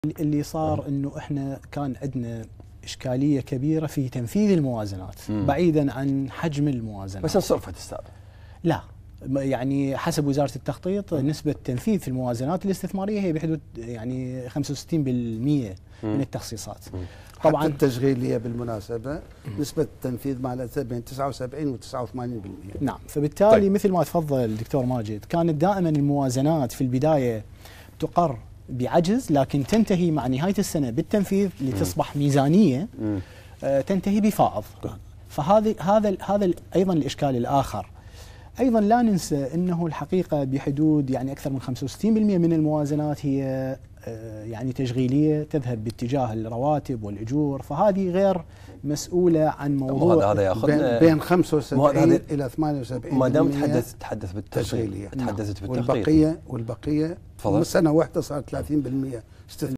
اللي صار انه احنا كان عندنا اشكاليه كبيره في تنفيذ الموازنات بعيدا عن حجم الموازنات. بس انصرفت استاذ؟ لا، يعني حسب وزاره التخطيط نسبه تنفيذ في الموازنات الاستثماريه هي بحدود يعني 65% من التخصيصات. طبعا حتى التشغيليه بالمناسبه نسبه التنفيذ مالتها بين 79 و 89%. نعم، فبالتالي طيب. مثل ما تفضل الدكتور ماجد، كانت دائما الموازنات في البدايه تقر بعجز، لكن تنتهي مع نهايه السنه بالتنفيذ لتصبح ميزانيه تنتهي بفائض. فهذا ايضا الاشكال الاخر. ايضا لا ننسى انه الحقيقه بحدود يعني اكثر من 65% من الموازنات هي يعني تشغيليه تذهب باتجاه الرواتب والاجور، فهذه غير مسؤوله عن موضوع هذا ياخذ بين 75 الى 78%. ما دام تحدث بالتشغيليه، تحدثت بالتخطيط، والبقيه من سنه واحده صار 30% استثمار.